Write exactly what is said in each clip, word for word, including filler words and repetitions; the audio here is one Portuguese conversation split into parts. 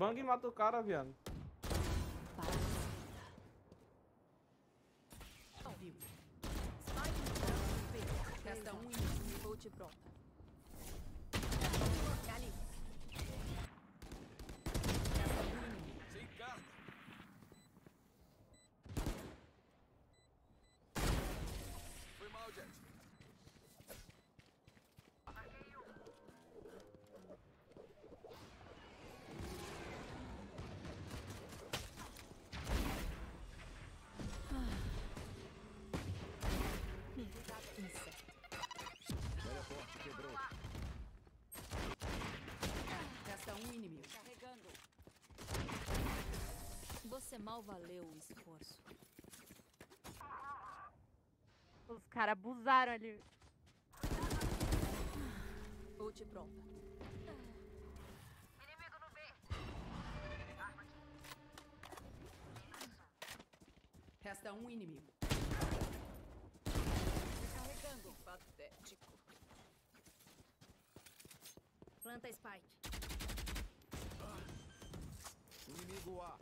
Bang e mata o cara, viado. Viu. Resta um e Ult pronta. Ali. Sem carga. Foi mal, Jet. Inseto. Teleporte quebrou. Resta um inimigo. Carregando. Você mal valeu o esforço. Os caras abusaram ali. Ult pronta. Inimigo no B. Arma aqui. Resta um inimigo. Carregando. Patético. Planta Spike. Inimigo A.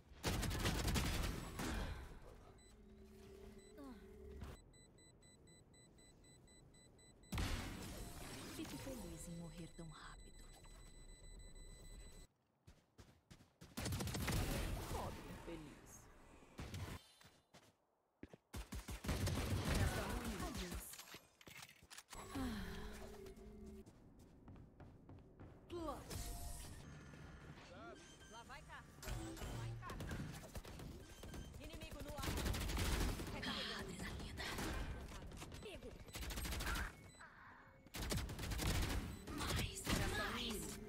Fique feliz em morrer tão rápido. Pobre infeliz. Resta um inimigo. Lá vai cá. Lá vai cá. Inimigo no ar. Recarregando. Adrenalina. Pego. Mais, mais.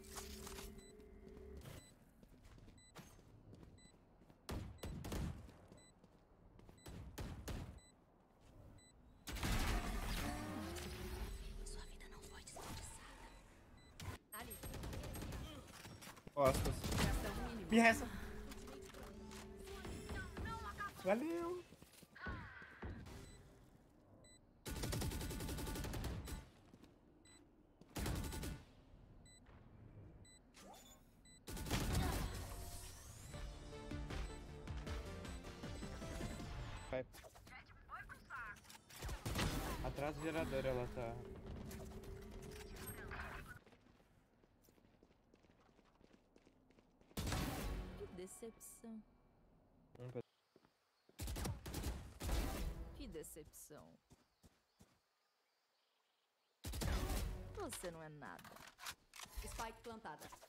Sua vida não foi desperdiçada. Ali. Costas. Resta um inimigo. Me resta. Valeu. Vai. Atrás do gerador ela tá. Que decepção. Vamos pra- Que decepção. Você não é nada. Spike plantada.